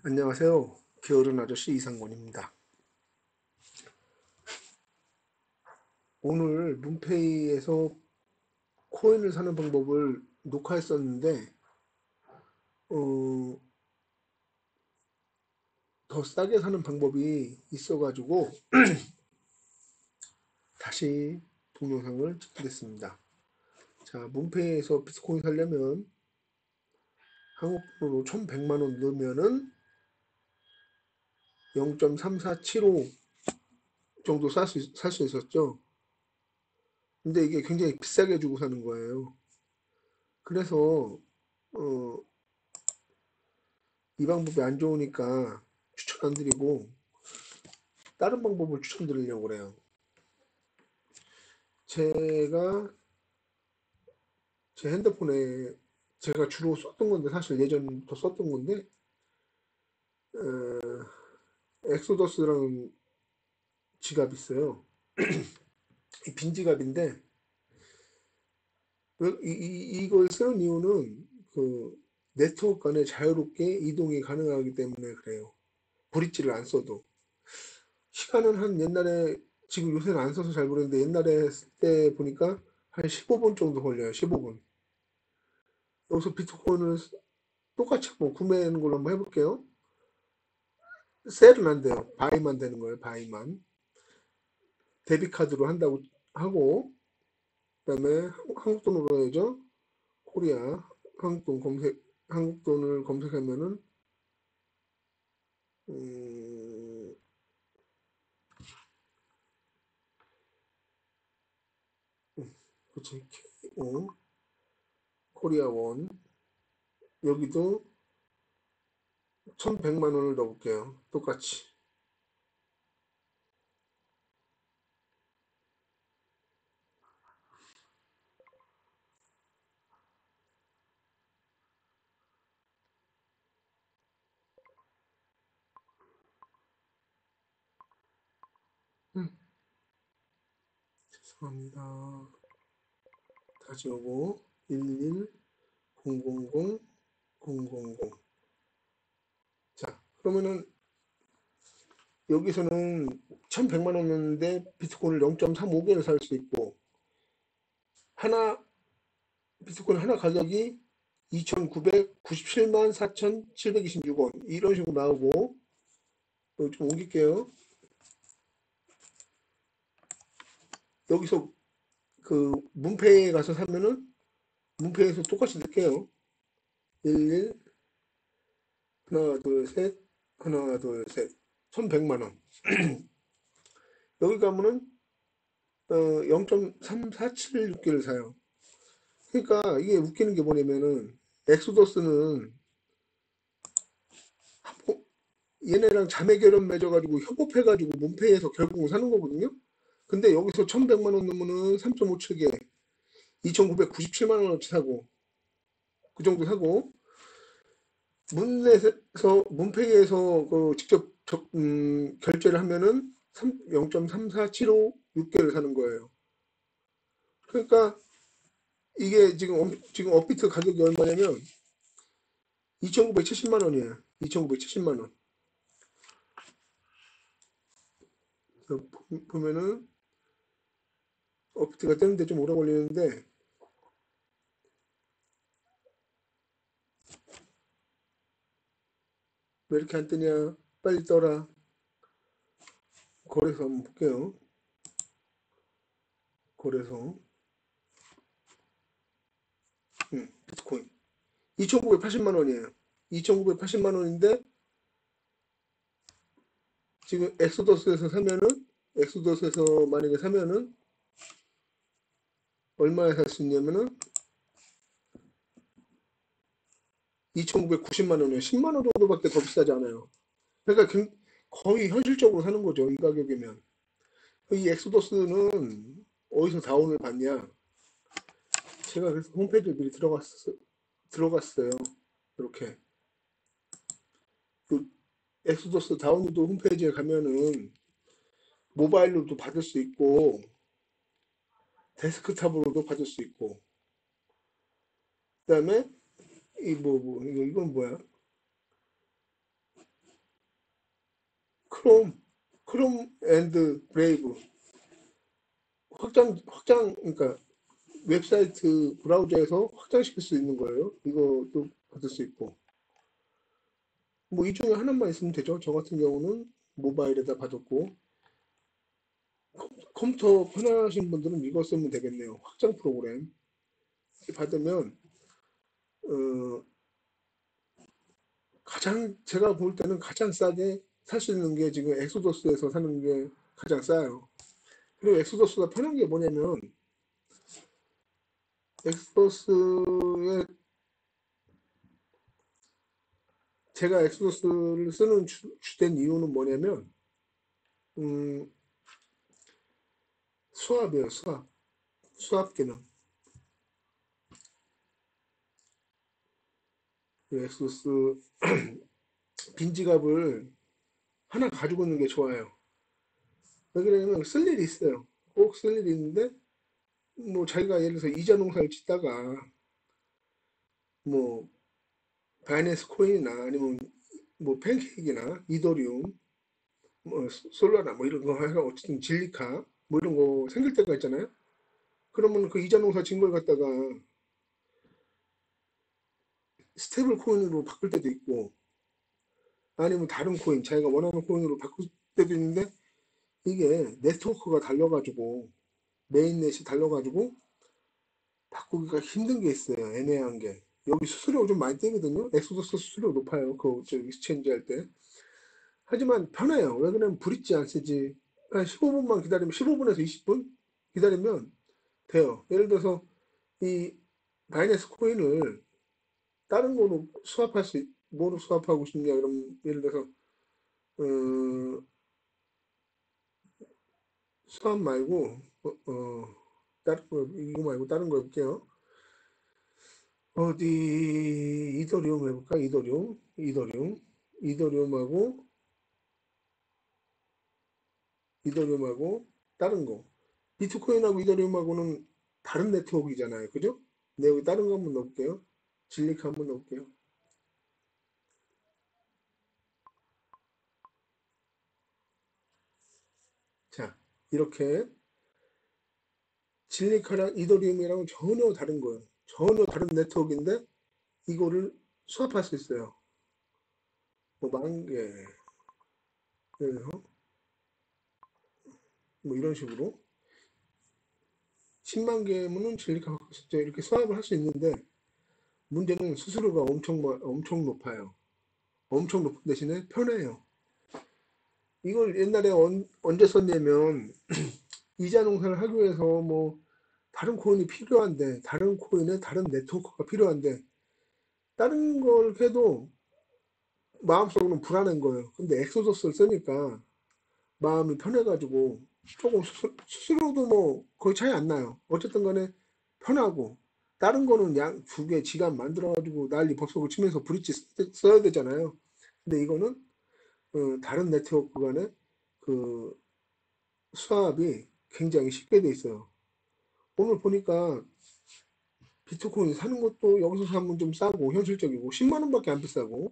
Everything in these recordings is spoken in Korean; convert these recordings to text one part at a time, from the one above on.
안녕하세요. 게으른 아저씨 이상권입니다. 오늘 문페이에서 코인을 사는 방법을 녹화했었는데, 어, 더 싸게 사는 방법이 있어가지고 다시 동영상을 찍겠습니다. 자, 문페이에서 비트코인 사려면 한국 돈으로 1100만 원 넣으면은 0.3475 정도 살 수 있었죠. 근데 이게 굉장히 비싸게 주고 사는 거예요. 그래서 어, 이 방법이 안 좋으니까 추천 안 드리고 다른 방법을 추천드리려고 그래요. 제가 제 핸드폰에 제가 주로 썼던 건데 사실 예전부터 썼던 건데 엑소더스라는 지갑 있어요. 빈 지갑인데 이걸 쓰는 이유는 그 네트워크 간에 자유롭게 이동이 가능하기 때문에 그래요. 브릿지를 안 써도 시간은 한 옛날에 지금 요새는 안 써서 잘 모르겠는데 옛날에 쓸 때 보니까 한 15분 정도 걸려요. 15분. 여기서 비트코인을 똑같이 뭐 구매하는 걸로 한번 해볼게요. 셀은 안 돼요. 바이만 되는 거예요. 바이만. 데뷔 카드로 한다고 하고 그다음에 한국 돈으로 해야죠. 코리아 한국 돈을 검색하면은 음, 그치 코리아 원 여기도 1,100만 원을 넣어볼게요. 똑같이. 음, 죄송합니다. 다시 오고 11 000 000. 자, 그러면은 여기서는 1,100만 원이었는데 비트코인을 0.35개를 살 수 있고 하나 비트코인 하나 가격이 2,997만 4,726원 이런 식으로 나오고 좀 옮길게요. 여기서 그 문페이에 가서 사면은 문페이에서 똑같이 넣을게요. 11 하나 둘 셋 하나 둘 셋 1,100만 원. 여기 가면은 0.3476개를 사요. 그러니까 이게 웃기는 게 뭐냐면은 엑소더스는 얘네랑 자매 결혼 맺어가지고 협업해가지고 문페이에서 결국은 사는 거거든요. 근데 여기서 1,100만 원 넣으면은 3.57개 2,997만 원어치 사고 그 정도 사고 문넷에서 문페이에서 그 직접 결제를 하면은 0.3475 6개를 사는 거예요. 그러니까 이게 지금 업비트 가격이 얼마냐면 2,970만 원이에요. 2,970만 원. 보면은 업비트가 뜨는데 좀 오래 걸리는데 왜 이렇게 안 뜨냐? 빨리 떠라. 거래소 한번 볼게요. 거래소 비트코인 2,980만 원이에요. 2,980만 원인데 지금 엑소더스에서 만약에 사면은 얼마에 살 수 있냐면은 2,990만 원이에요. 10만 원 정도밖에 더 비싸지 않아요. 그러니까 거의 현실적으로 사는 거죠. 이 가격이면. 이 엑소더스는 어디서 다운을 받냐? 제가 그래서 홈페이지에 미리 들어갔어요. 이렇게. 그 엑소더스 다운로드 홈페이지에 가면은 모바일로도 받을 수 있고 데스크탑으로도 받을 수 있고 그다음에 이건 뭐야? 크롬 앤드 브레이브 그러니까 웹사이트 브라우저에서 확장시킬 수 있는 거예요. 이것도 받을 수 있고. 뭐 이 중에 하나만 있으면 되죠. 저 같은 경우는 모바일에다 받았고, 컴퓨터 편하신 분들은 이거 쓰면 되겠네요. 확장 프로그램. 받으면, 어, 제가 볼 때는 가장 싸게 살 수 있는 게 지금 엑소더스에서 사는 게 가장 싸요. 그리고 엑소더스가 편한 게 뭐냐면, 엑소더스에, 제가 엑소더스를 쓰는 주된 이유는 뭐냐면, 음, 수압이에요, 수압. 수압 기능. 그 엑소더스 빈 지갑을 하나 가지고 있는 게 좋아요. 왜 그러냐면 쓸 일이 있어요. 꼭 쓸 일이 있는데, 뭐 자기가 예를 들어서 이자 농사를 짓다가, 뭐, 바이낸스 코인이나 아니면 뭐 팬케이크나 이더리움, 뭐 솔라나 뭐 이런 거 해서 어쨌든 진리카 뭐 이런 거 생길 때가 있잖아요. 그러면 그 이자 농사 진 걸 갖다가 스테이블 코인으로 바꿀 때도 있고, 아니면 다른 코인, 자기가 원하는 코인으로 바꿀 때도 있는데, 이게 네트워크가 달려가지고, 메인넷이 달려가지고, 바꾸기가 힘든 게 있어요. 애매한 게. 여기 수수료가 좀 많이 떼거든요. 엑소더스 수수료 높아요. 저 익스체인지 할 때. 하지만 편해요. 왜 그러냐면 브릿지 안 쓰지. 한 15분만 기다리면 15분에서 20분 기다리면 돼요. 예를 들어서 이 바이낸스 코인을 다른 거로 뭐로 수합하고 싶냐 그러면 예를 들어서 어, 수합 말고 다른 거 이거 말고 다른 거 해볼게요. 어디 이더리움 해볼까? 이더리움하고 다른 거. 비트코인하고 이더리움하고는 다른 네트워크이잖아요. 그죠? 네, 여기 다른 거 한번 넣을게요. 진리카 한번 넣을게요. 자, 이렇게 진리카랑 이더리움이랑은 전혀 다른 거예요. 전혀 다른 네트워크인데 이거를 수합할 수 있어요. 뭐 만 개, 뭐 이런 식으로 10만 개면은 진리카 이렇게 수합을 할 수 있는데 문제는 수수료가 엄청 높아요. 엄청 높은 대신에 편해요. 이걸 옛날에 언제 썼냐면 이자 농사를 하기 위해서 뭐 다른 코인이 필요한데 다른 코인에 다른 네트워크가 필요한데 다른 걸 해도 마음속으로는 불안한 거예요. 근데 엑소더스를 쓰니까 마음이 편해가지고 조금 수수료도 뭐 거의 차이 안 나요. 어쨌든 간에 편하고 다른 거는 양 두 개 지갑 만들어가지고 난리 법석을 치면서 브릿지 써야 되잖아요. 근데 이거는 다른 네트워크 간에 그 수합이 굉장히 쉽게 돼 있어요. 오늘 보니까 비트코인 사는 것도 여기서 사면 좀 싸고 현실적이고 10만 원밖에 안 비싸고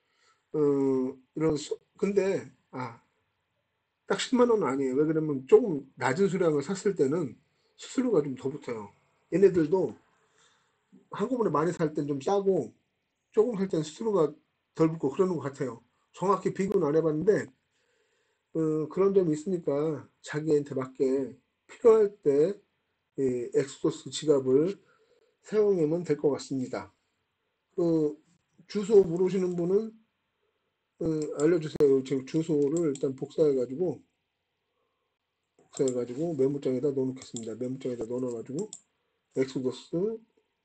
근데 딱 10만 원은 아니에요. 왜 그러면 조금 낮은 수량을 샀을 때는 수수료가 좀 더 붙어요. 얘네들도 한꺼번에 많이 살 땐 좀 싸고 조금 살 땐 수수료가 덜 붙고 그러는 것 같아요. 정확히 비교는 안 해봤는데 그런 점이 있으니까 자기한테 맞게 필요할 때 이 엑소스 지갑을 사용하면 될 것 같습니다. 그 주소 물으시는 분은 알려주세요. 지금 주소를 일단 복사해가지고 메모장에다 넣어놓겠습니다. 메모장에다 넣어놔가지고 엑소더스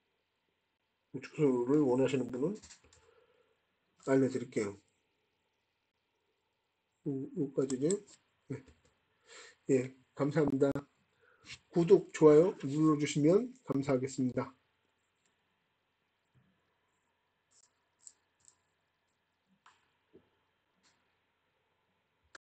주소를 원하시는 분은 알려드릴게요. 여기까지죠. 네. 예, 감사합니다. 구독, 좋아요 눌러주시면 감사하겠습니다.